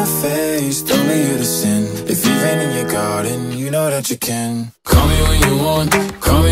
face, tell me you're the sin. If you've rain in your garden, you know that you can. Call me when you want, call me